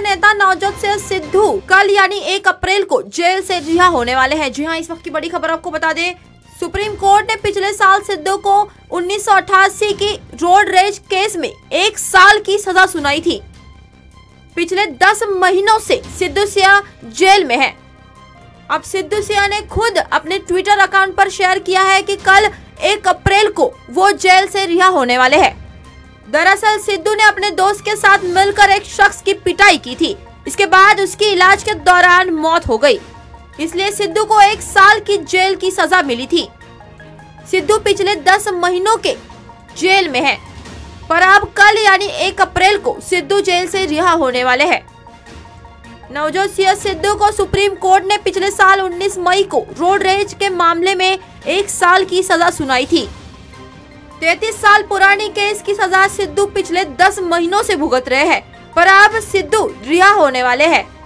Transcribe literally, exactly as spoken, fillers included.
नेता नवजोत सिंह सिद्धू कल यानी एक अप्रैल को जेल से रिहा होने वाले हैं। जी हाँ, इस वक्त की बड़ी खबर आपको बता दें, सुप्रीम कोर्ट ने पिछले साल सिद्धू को उन्नीस सौ अट्ठासी की रोड रेज केस में एक साल की सजा सुनाई थी। पिछले दस महीनों से सिद्धू सिया जेल में है। अब सिद्धू सिया ने खुद अपने ट्विटर अकाउंट पर शेयर किया है कि कल एक अप्रैल को वो जेल से रिहा होने वाले हैं। दरअसल सिद्धू ने अपने दोस्त के साथ मिलकर एक शख्स की पिटाई की थी। इसके बाद उसकी इलाज के दौरान मौत हो गई, इसलिए सिद्धू को एक साल की जेल की सजा मिली थी। सिद्धू पिछले दस महीनों के जेल में है, पर अब कल यानी एक अप्रैल को सिद्धू जेल से रिहा होने वाले हैं। नवजोत सिंह सिद्धू को सुप्रीम कोर्ट ने पिछले साल उन्नीस मई को रोड रेज के मामले में एक साल की सजा सुनाई थी। तैतीस साल पुरानी केस की सजा सिद्धू पिछले दस महीनों से भुगत रहे हैं, पर अब सिद्धू रिहा होने वाले हैं।